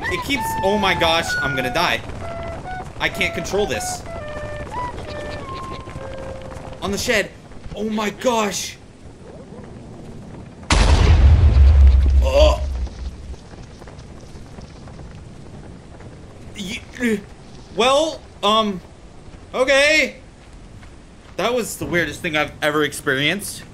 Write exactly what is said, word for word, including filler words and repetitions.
it keeps... Oh my gosh, I'm gonna die. I can't control this. On the shed. Oh my gosh. Oh. Well, um, okay. That was the weirdest thing I've ever experienced.